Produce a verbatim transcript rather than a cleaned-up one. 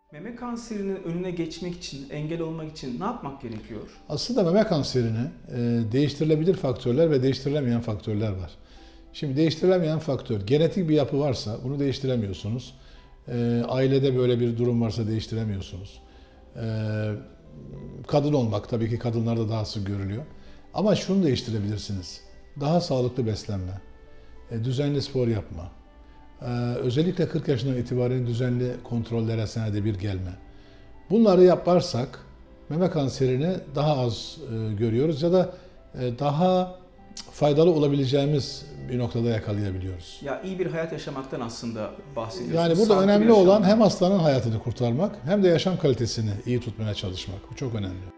Meme kanserinin önüne geçmek için, engel olmak için ne yapmak gerekiyor? Aslında meme kanserini e, değiştirilebilir faktörler ve değiştirilemeyen faktörler var. Şimdi değiştirilemeyen faktör, genetik bir yapı varsa bunu değiştiremiyorsunuz. E, ailede böyle bir durum varsa değiştiremiyorsunuz. E, kadın olmak, tabii ki kadınlarda daha sık görülüyor. Ama şunu değiştirebilirsiniz. Daha sağlıklı beslenme, e, düzenli spor yapma, e, özellikle kırk yaşından itibaren düzenli kontrollere senede bir gelme. Bunları yaparsak meme kanserini daha az e, görüyoruz ya da e, daha faydalı olabileceğimiz bir noktada yakalayabiliyoruz. Ya iyi bir hayat yaşamaktan aslında bahsediyorsunuz. Yani burada Sağlıklı bir önemli yaşam. olan hem hastanın hayatını kurtarmak hem de yaşam kalitesini iyi tutmaya çalışmak. Bu çok önemli.